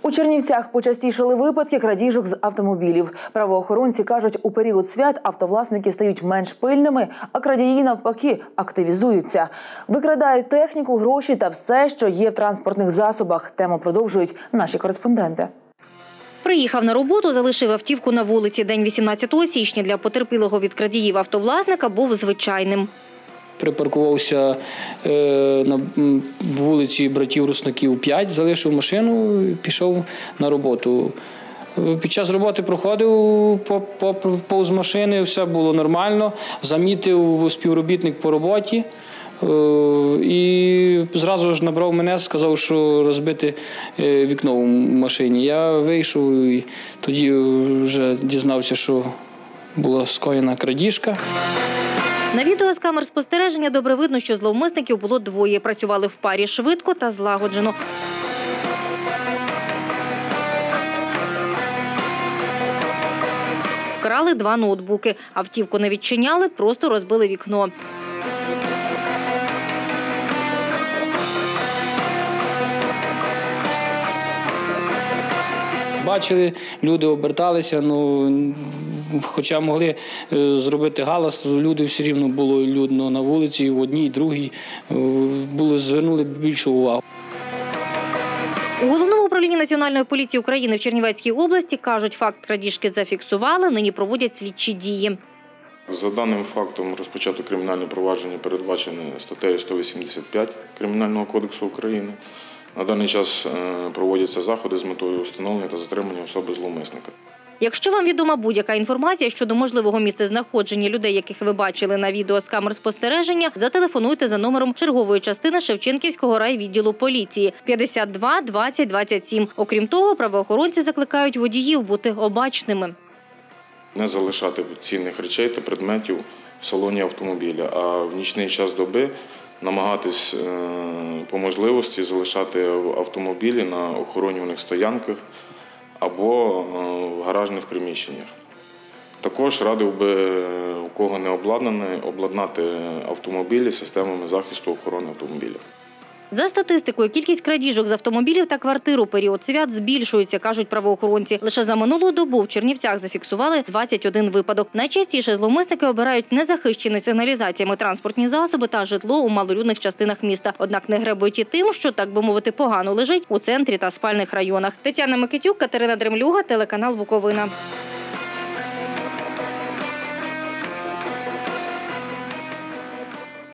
У Чернівцях почастішали випадки крадіжок з автомобілів. Правоохоронці кажуть, у період свят автовласники стають менш пильними, а крадії, навпаки, активізуються. Викрадають техніку, гроші та все, що є в транспортних засобах. Тему продовжують наші кореспонденти. Приїхав на роботу, залишив автівку на вулиці. День 18 січня для потерпілого від крадіїв автовласника був звичайним. Припаркувався на вулиці братів Руснаків 5, залишив машину і пішов на роботу. Під час роботи проходив повз машини, все було нормально. Замітив співробітник по роботі і зразу ж набрав мене, сказав, що розбите вікно в машині. Я вийшов і тоді вже дізнався, що була скоєна крадіжка. На відео з камер спостереження добре видно, що зловмисників було двоє. Працювали в парі швидко та злагоджено. Вкрали 2 ноутбуки. Автівку не відчиняли, просто розбили вікно. Бачили, люди оберталися, хоча могли зробити галас, люди все рівно було людно на вулиці, і в одній, і другій, звернули більшу увагу. У Головному управлінні Національної поліції України в Чернівецькій області кажуть, факт крадіжки зафіксували, нині проводять слідчі дії. За даним фактом розпочато кримінальне провадження, передбачене статтею 185 Кримінального кодексу України. На даний час проводяться заходи з метою встановлення та затримання особи зловмисника. Якщо вам відома будь-яка інформація щодо можливого місцезнаходження людей, яких ви бачили на відео з камер спостереження, зателефонуйте за номером чергової частини Шевченківського райвідділу поліції 52 20 27. Окрім того, правоохоронці закликають водіїв бути обачними. Не залишати цінних речей та предметів в салоні автомобіля, а в нічний час доби намагатись по можливості залишати автомобілі на охоронюваних стоянках або в гаражних приміщеннях. Також радив би, у кого не обладнаний, обладнати автомобілі системами захисту охорони автомобіля. За статистикою, кількість крадіжок з автомобілів та квартир у період свят збільшується, кажуть правоохоронці. Лише за минулу добу в Чернівцях зафіксували 21 випадок. Найчастіше зловмисники обирають незахищені сигналізаціями транспортні засоби та житло у малолюдних частинах міста. Однак не гребують і тим, що, так би мовити, погано лежить у центрі та спальних районах. Тетяна Микитюк, Катерина Дремлюга, телеканал Буковина.